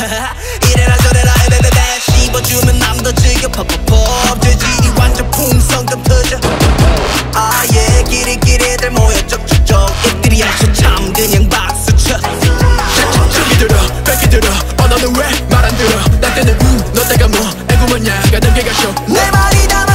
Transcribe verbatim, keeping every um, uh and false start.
이래라 저래라 에베베베 씹어주면 남도 즐겨 퍽퍽퍽 돼지니 완전 풍성급 터져 아예 끼리끼리들 모여 쩍쩍쩍 입들이 아셔 참 그냥 박수쳐 저기 들어 뺏기 들어 어 너는 왜 말 안 들어 나 때는 우너 때가 뭐 애구머냐 가는 게 가쇼 내 말이 다